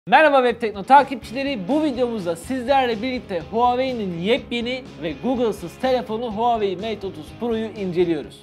Merhaba Web Tekno takipçileri, bu videomuzda sizlerle birlikte Huawei'nin yepyeni ve Google'sız telefonu Huawei Mate 30 Pro'yu inceliyoruz.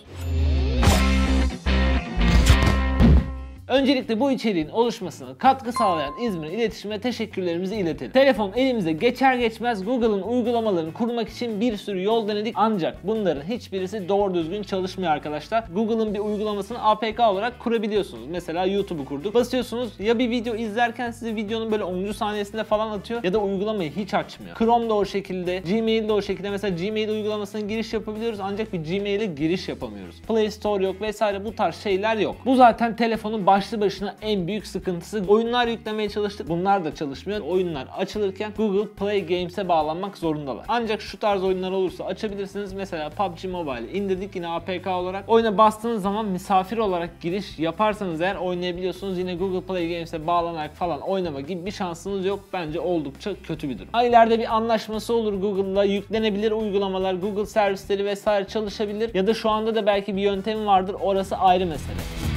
Öncelikle bu içeriğin oluşmasına katkı sağlayan İzmir İletişim'e teşekkürlerimizi iletelim. Telefon elimize geçer geçmez Google'ın uygulamalarını kurmak için bir sürü yol denedik, ancak bunların hiçbirisi doğru düzgün çalışmıyor arkadaşlar. Google'ın bir uygulamasını APK olarak kurabiliyorsunuz. Mesela YouTube'u kurduk. Basıyorsunuz, ya bir video izlerken size videonun böyle 10. saniyesinde falan atıyor ya da uygulamayı hiç açmıyor. Chrome da o şekilde, Gmail de o şekilde. Mesela Gmail uygulamasına giriş yapabiliyoruz ancak bir Gmail'e giriş yapamıyoruz. Play Store yok vesaire, bu tarz şeyler yok. Bu zaten telefonun başlı başına en büyük sıkıntısı. Oyunlar yüklemeye çalıştık. Bunlar da çalışmıyor. Oyunlar açılırken Google Play Games'e bağlanmak zorundalar. Ancak şu tarz oyunlar olursa açabilirsiniz. Mesela PUBG Mobile'i indirdik yine APK olarak. Oyuna bastığınız zaman misafir olarak giriş yaparsanız eğer oynayabiliyorsunuz. Yine Google Play Games'e bağlanarak falan oynama gibi bir şansınız yok. Bence oldukça kötü bir durum. Ha, ileride bir anlaşması olur Google'la, yüklenebilir uygulamalar, Google servisleri vesaire çalışabilir. Ya da şu anda da belki bir yöntemi vardır. Orası ayrı mesele.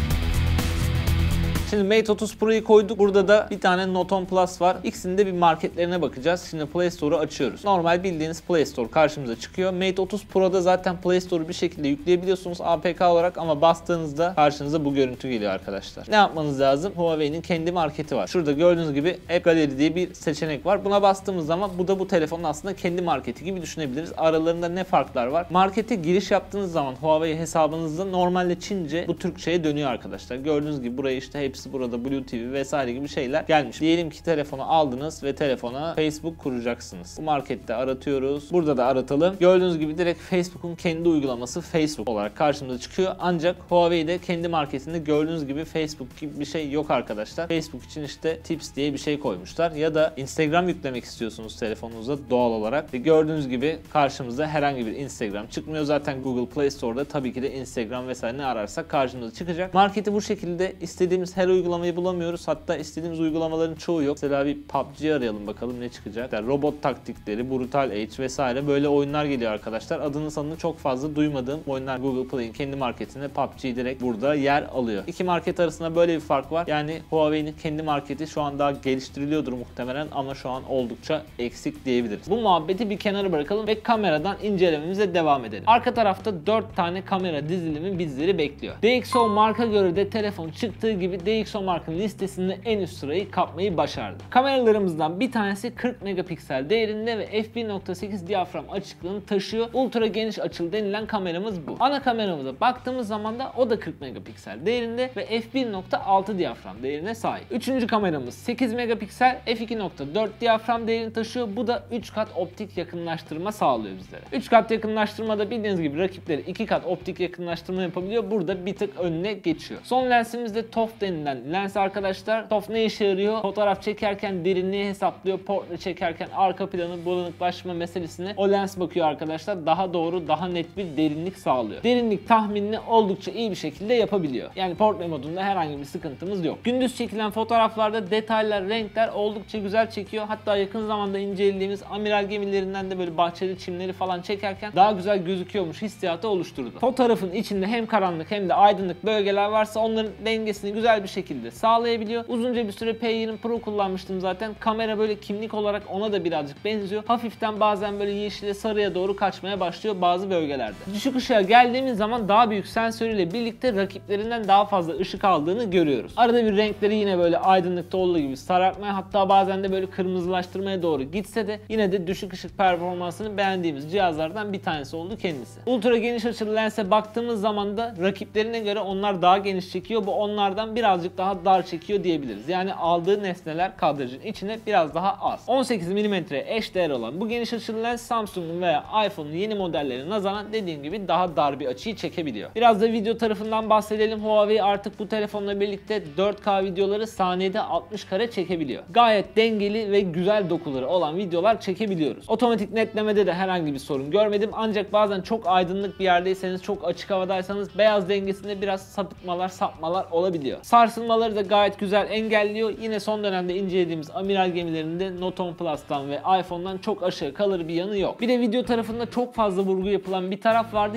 Şimdi Mate 30 Pro'yu koyduk. Burada da bir tane Note 10 Plus var. İkisinin de bir marketlerine bakacağız. Şimdi Play Store'u açıyoruz. Normal bildiğiniz Play Store karşımıza çıkıyor. Mate 30 Pro'da zaten Play Store'u bir şekilde yükleyebiliyorsunuz APK olarak ama bastığınızda karşınıza bu görüntü geliyor arkadaşlar. Ne yapmanız lazım? Huawei'nin kendi marketi var. Şurada gördüğünüz gibi App Gallery diye bir seçenek var. Buna bastığımız zaman bu da bu telefonun aslında kendi marketi gibi düşünebiliriz. Aralarında ne farklar var? Markete giriş yaptığınız zaman Huawei hesabınızda normalde Çince bu Türkçe'ye dönüyor arkadaşlar. Gördüğünüz gibi buraya işte hepsi burada Blue TV vesaire gibi şeyler gelmiş. Diyelim ki telefonu aldınız ve telefona Facebook kuracaksınız. Bu markette aratıyoruz. Burada da aratalım. Gördüğünüz gibi direkt Facebook'un kendi uygulaması Facebook olarak karşımıza çıkıyor. Ancak Huawei'de kendi marketinde gördüğünüz gibi Facebook gibi bir şey yok arkadaşlar. Facebook için işte Tips diye bir şey koymuşlar. Ya da Instagram yüklemek istiyorsunuz telefonunuza doğal olarak. Ve gördüğünüz gibi karşımıza herhangi bir Instagram çıkmıyor. Zaten Google Play Store'da tabii ki de Instagram vesaire ne ararsak karşımıza çıkacak. Marketi bu şekilde istediğimiz her uygulamayı bulamıyoruz. Hatta istediğimiz uygulamaların çoğu yok. Mesela bir PUBG arayalım bakalım ne çıkacak. Yani robot taktikleri, Brutal Age vesaire böyle oyunlar geliyor arkadaşlar. Adını sanını çok fazla duymadığım oyunlar Google Play'in kendi marketinde PUBG direkt burada yer alıyor. İki market arasında böyle bir fark var. Yani Huawei'nin kendi marketi şu an daha geliştiriliyordur muhtemelen ama şu an oldukça eksik diyebiliriz. Bu muhabbeti bir kenara bırakalım ve kameradan incelememize devam edelim. Arka tarafta 4 tane kamera dizilimi bizleri bekliyor. DxO marka göre de telefon çıktığı gibi DxO markanın listesinde en üst sırayı kapmayı başardı. Kameralarımızdan bir tanesi 40 megapiksel değerinde ve f1.8 diyafram açıklığını taşıyor. Ultra geniş açılı denilen kameramız bu. Ana kameramıza baktığımız zaman da o da 40 megapiksel değerinde ve f1.6 diyafram değerine sahip. Üçüncü kameramız 8 megapiksel f2.4 diyafram değerini taşıyor. Bu da 3 kat optik yakınlaştırma sağlıyor bizlere. 3 kat yakınlaştırmada bildiğiniz gibi rakipleri 2 kat optik yakınlaştırma yapabiliyor. Burada bir tık önüne geçiyor. Son lensimiz de TOF denilen lens arkadaşlar. TOF ne işe yarıyor? Fotoğraf çekerken derinliği hesaplıyor. Portre çekerken arka planı bulanıklaşma meselesine o lens bakıyor arkadaşlar. Daha doğru, daha net bir derinlik sağlıyor. Derinlik tahminini oldukça iyi bir şekilde yapabiliyor. Yani portre modunda herhangi bir sıkıntımız yok. Gündüz çekilen fotoğraflarda detaylar, renkler oldukça güzel çekiyor. Hatta yakın zamanda incelediğimiz amiral gemilerinden de böyle bahçeli çimleri falan çekerken daha güzel gözüküyormuş hissiyatı oluşturdu. Fotoğrafın içinde hem karanlık hem de aydınlık bölgeler varsa onların dengesini güzel bir şekilde sağlayabiliyor. Uzunca bir süre P20 Pro kullanmıştım zaten. Kamera böyle kimlik olarak ona da birazcık benziyor. Hafiften bazen böyle yeşile sarıya doğru kaçmaya başlıyor bazı bölgelerde. Düşük ışığa geldiğimiz zaman daha büyük sensörüyle birlikte rakiplerinden daha fazla ışık aldığını görüyoruz. Arada bir renkleri yine böyle aydınlıkta olduğu gibi sarartmaya, hatta bazen de böyle kırmızılaştırmaya doğru gitse de yine de düşük ışık performansını beğendiğimiz cihazlardan bir tanesi oldu kendisi. Ultra geniş açılı lense baktığımız zaman da rakiplerine göre onlar daha geniş çekiyor. Bu onlardan birazcık daha dar çekiyor diyebiliriz. Yani aldığı nesneler kadrajın içine biraz daha az. 18 mm eşdeğer olan bu geniş açılı lens Samsung'un veya iPhone'un yeni modellerine nazaran dediğim gibi daha dar bir açıyı çekebiliyor. Biraz da video tarafından bahsedelim. Huawei artık bu telefonla birlikte 4K videoları saniyede 60 kare çekebiliyor. Gayet dengeli ve güzel dokuları olan videolar çekebiliyoruz. Otomatik netlemede de herhangi bir sorun görmedim. Ancak bazen çok aydınlık bir yerdeyseniz, çok açık havadaysanız beyaz dengesinde biraz sapıtmalar, sapmalar olabiliyor. Sarsılmaları da gayet güzel engelliyor. Yine son dönemde incelediğimiz amiral gemilerinde Note 10 Plus'tan ve iPhone'dan çok aşağı kalır bir yanı yok. Bir de video tarafında çok fazla vurgu yapılan bir taraf vardı.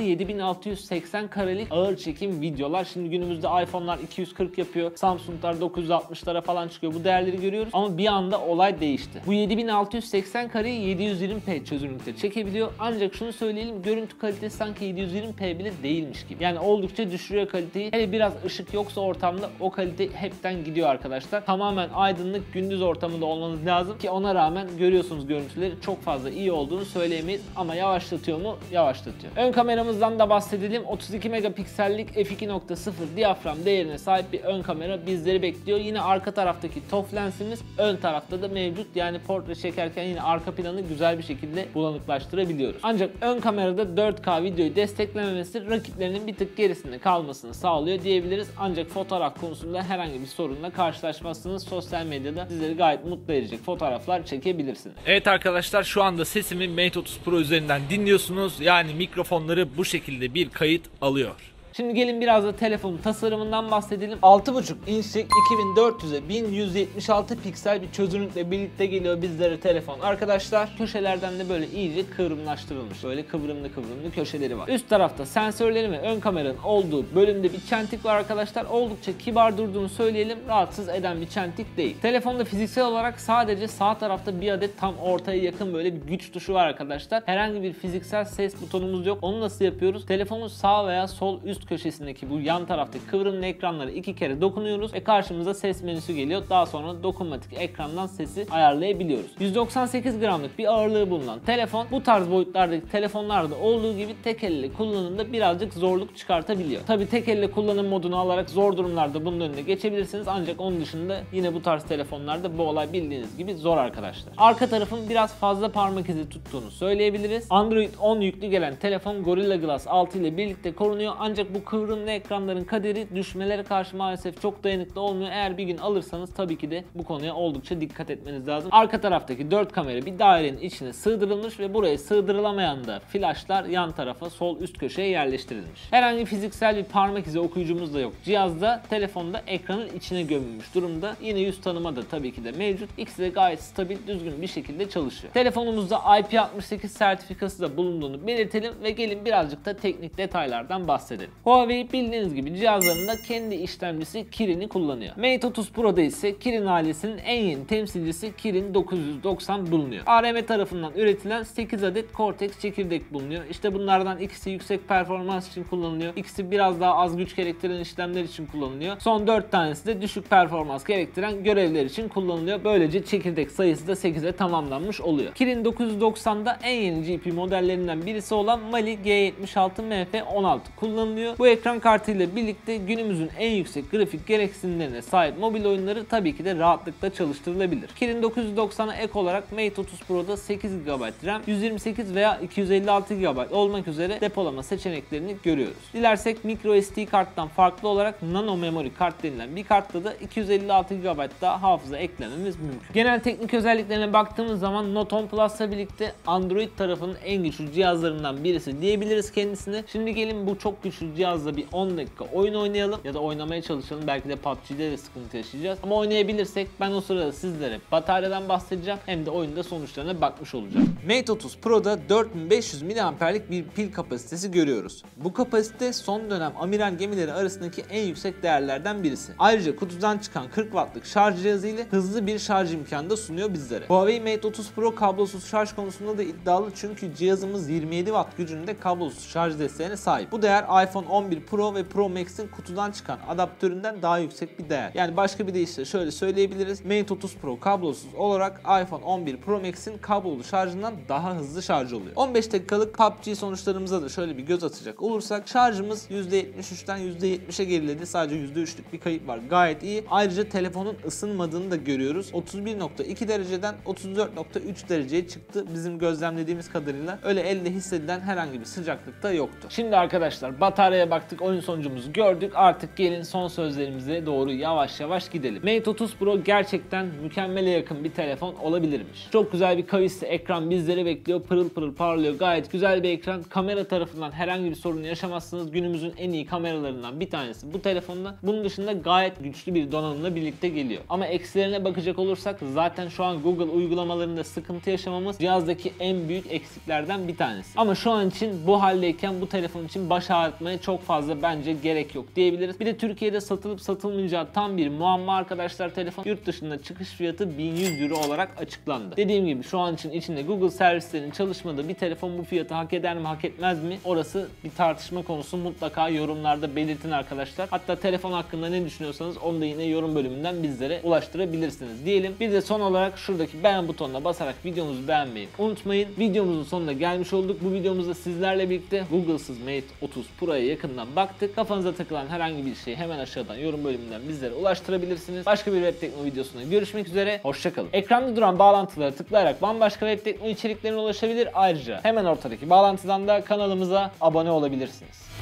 7680 karelik ağır çekim videolar. Şimdi günümüzde iPhone'lar 240 yapıyor. Samsung'lar 960'lara falan çıkıyor. Bu değerleri görüyoruz. Ama bir anda olay değişti. Bu 7680 kareyi 720p çözünürlükte çekebiliyor. Ancak şunu söyleyelim, görüntü kalitesi sanki 720p bile değilmiş gibi. Yani oldukça düşürüyor kaliteyi. Hele biraz ışık yoksa ortamda o kalite hepten gidiyor arkadaşlar. Tamamen aydınlık gündüz ortamında olmanız lazım ki ona rağmen görüyorsunuz görüntüleri çok fazla iyi olduğunu söyleyemeyiz. Ama yavaşlatıyor mu? Yavaşlatıyor. Ön kameramızdan da bahsedelim. 32 megapiksellik f2.0 diyafram değerine sahip bir ön kamera bizleri bekliyor. Yine arka taraftaki TOF lensimiz ön tarafta da mevcut. Yani portre çekerken yine arka planı güzel bir şekilde bulanıklaştırabiliyoruz. Ancak ön kamerada 4K videoyu desteklememesi rakiplerinin bir tık gerisinde kalmasını sağlıyor diyebiliriz. Ancak fotoğraf konusunda herhangi bir sorunla karşılaşmazsınız. Sosyal medyada sizleri gayet mutlu edecek fotoğraflar çekebilirsiniz. Evet arkadaşlar, şu anda sesimi Mate 30 Pro üzerinden dinliyorsunuz. Yani mikrofonları bu şekilde bir kayıt alıyor. Şimdi gelin biraz da telefonun tasarımından bahsedelim. 6.5 inçlik 2400'e 1176 piksel bir çözünürlükle birlikte geliyor bizlere telefon. Arkadaşlar köşelerden de böyle iyice kıvrımlaştırılmış. Böyle kıvrımlı köşeleri var. Üst tarafta sensörleri ve ön kameranın olduğu bölümde bir çentik var arkadaşlar. Oldukça kibar durduğunu söyleyelim. Rahatsız eden bir çentik değil. Telefonda fiziksel olarak sadece sağ tarafta bir adet tam ortaya yakın böyle bir güç tuşu var arkadaşlar. Herhangi bir fiziksel ses butonumuz yok. Onu nasıl yapıyoruz? Telefonun sağ veya sol üst köşesindeki bu yan taraftaki kıvrımlı ekranlara 2 kere dokunuyoruz ve karşımıza ses menüsü geliyor. Daha sonra dokunmatik ekrandan sesi ayarlayabiliyoruz. 198 gramlık bir ağırlığı bulunan telefon bu tarz boyutlardaki telefonlarda olduğu gibi tek elle kullanımda birazcık zorluk çıkartabiliyor. Tabi tek elle kullanım modunu alarak zor durumlarda bunun önüne geçebilirsiniz, ancak onun dışında yine bu tarz telefonlarda bu olay bildiğiniz gibi zor arkadaşlar. Arka tarafın biraz fazla parmak izi tuttuğunu söyleyebiliriz. Android 10 yüklü gelen telefon Gorilla Glass 6 ile birlikte korunuyor, ancak bu kıvrımlı ekranların kaderi düşmelere karşı maalesef çok dayanıklı olmuyor. Eğer bir gün alırsanız tabii ki de bu konuya oldukça dikkat etmeniz lazım. Arka taraftaki 4 kamera bir dairenin içine sığdırılmış ve buraya sığdırılamayan da flaşlar yan tarafa sol üst köşeye yerleştirilmiş. Herhangi fiziksel bir parmak izi okuyucumuz da yok. Cihazda telefonda ekranın içine gömülmüş durumda. Yine yüz tanıma da tabii ki de mevcut. İkisi de gayet stabil, düzgün bir şekilde çalışıyor. Telefonumuzda IP68 sertifikası da bulunduğunu belirtelim ve gelin birazcık da teknik detaylardan bahsedelim. Huawei bildiğiniz gibi cihazlarında kendi işlemcisi Kirin'i kullanıyor. Mate 30 Pro'da ise Kirin ailesinin en yeni temsilcisi Kirin 990 bulunuyor. ARM tarafından üretilen 8 adet Cortex çekirdek bulunuyor. İşte bunlardan ikisi yüksek performans için kullanılıyor. İkisi biraz daha az güç gerektiren işlemler için kullanılıyor. Son 4 tanesi de düşük performans gerektiren görevler için kullanılıyor. Böylece çekirdek sayısı da 8'e tamamlanmış oluyor. Kirin 990'da en yeni GPU modellerinden birisi olan Mali G76MF16 kullanılıyor. Bu ekran kartıyla birlikte günümüzün en yüksek grafik gereksinimlerine sahip mobil oyunları tabii ki de rahatlıkla çalıştırılabilir. Kirin 990'a ek olarak Mate 30 Pro'da 8 GB RAM, 128 veya 256 GB olmak üzere depolama seçeneklerini görüyoruz. Dilersek microSD karttan farklı olarak nano memory kart denilen bir kartta da 256 GB daha hafıza eklememiz mümkün. Genel teknik özelliklerine baktığımız zaman Note 10 Plus'la birlikte Android tarafının en güçlü cihazlarından birisi diyebiliriz kendisine. Şimdi gelin bu çok güçlü cihazla bir 10 dakika oyun oynayalım ya da oynamaya çalışalım. Belki de PUBG'de de sıkıntı yaşayacağız. Ama oynayabilirsek ben o sırada sizlere bataryadan bahsedeceğim. Hem de oyunda sonuçlarına bakmış olacağım. Mate 30 Pro'da 4500 mAh'lik bir pil kapasitesi görüyoruz. Bu kapasite son dönem amiral gemileri arasındaki en yüksek değerlerden birisi. Ayrıca kutudan çıkan 40 Watt'lık şarj cihazı ile hızlı bir şarj imkanı da sunuyor bizlere. Huawei Mate 30 Pro kablosuz şarj konusunda da iddialı, çünkü cihazımız 27 Watt gücünde kablosuz şarj desteğine sahip. Bu değer iPhone 11 Pro ve Pro Max'in kutudan çıkan adaptöründen daha yüksek bir değer. Yani başka bir deyişle şöyle söyleyebiliriz. Mate 30 Pro kablosuz olarak iPhone 11 Pro Max'in kablolu şarjından daha hızlı şarj oluyor. 15 dakikalık PUBG sonuçlarımıza da şöyle bir göz atacak olursak şarjımız %73'ten %70'e geriledi. Sadece %3'lük bir kayıp var. Gayet iyi. Ayrıca telefonun ısınmadığını da görüyoruz. 31.2 dereceden 34.3 dereceye çıktı. Bizim gözlemlediğimiz kadarıyla öyle elde hissedilen herhangi bir sıcaklık da yoktu. Şimdi arkadaşlar bataryaya Verilere baktık, oyun sonucumuzu gördük. Artık gelin son sözlerimize doğru yavaş yavaş gidelim. Mate 30 Pro gerçekten mükemmele yakın bir telefon olabilirmiş. Çok güzel bir kavisli ekran bizleri bekliyor. Pırıl pırıl parlıyor. Gayet güzel bir ekran. Kamera tarafından herhangi bir sorun yaşamazsınız. Günümüzün en iyi kameralarından bir tanesi bu telefonda. Bunun dışında gayet güçlü bir donanımla birlikte geliyor. Ama eksilerine bakacak olursak zaten şu an Google uygulamalarında sıkıntı yaşamamız cihazdaki en büyük eksiklerden bir tanesi. Ama şu an için bu haldeyken bu telefon için baş ağrıtmaya çok fazla bence gerek yok diyebiliriz. Bir de Türkiye'de satılıp satılmayacağı tam bir muamma arkadaşlar telefon. Yurt dışında çıkış fiyatı 1100 euro olarak açıklandı. Dediğim gibi şu an için içinde Google servislerinin çalışmadığı bir telefon bu fiyatı hak eder mi hak etmez mi? Orası bir tartışma konusu. Mutlaka yorumlarda belirtin arkadaşlar. Hatta telefon hakkında ne düşünüyorsanız onu da yine yorum bölümünden bizlere ulaştırabilirsiniz diyelim. Bir de son olarak şuradaki beğen butonuna basarak videomuzu beğenmeyi unutmayın. Videomuzun sonuna gelmiş olduk. Bu videomuzda sizlerle birlikte Google'sız Mate 30 Pro'ya yakından baktık. Kafanıza takılan herhangi bir şeyi hemen aşağıdan yorum bölümünden bizlere ulaştırabilirsiniz. Başka bir web tekno videosunda görüşmek üzere. Hoşçakalın. Ekranda duran bağlantılara tıklayarak bambaşka web tekno içeriklerine ulaşabilir. Ayrıca hemen ortadaki bağlantıdan da kanalımıza abone olabilirsiniz.